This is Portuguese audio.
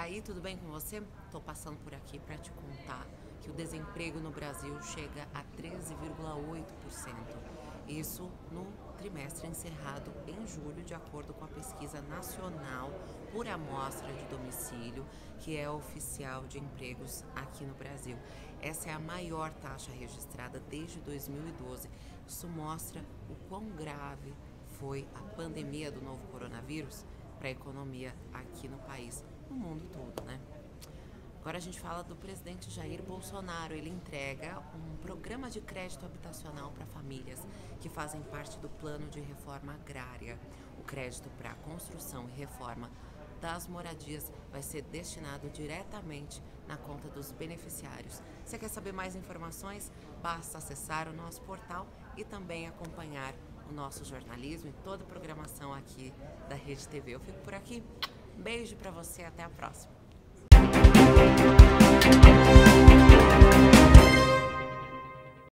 aí, tudo bem com você? Estou passando por aqui para te contar que o desemprego no Brasil chega a 13,8%. Isso no trimestre encerrado em julho, de acordo com a pesquisa nacional por amostra de domicílio, que é oficial de empregos aqui no Brasil. Essa é a maior taxa registrada desde 2012. Isso mostra o quão grave foi a pandemia do novo coronavírus para a economia aqui no país, no mundo todo, né? Agora a gente fala do presidente Jair Bolsonaro. Ele entrega um programa de crédito habitacional para famílias que fazem parte do plano de reforma agrária. O crédito para construção e reforma das moradias vai ser destinado diretamente na conta dos beneficiários. Você quer saber mais informações? Basta acessar o nosso portal e também acompanhar o nosso jornalismo e toda a programação aqui da Rede TV. Eu fico por aqui. Beijo para você, até a próxima.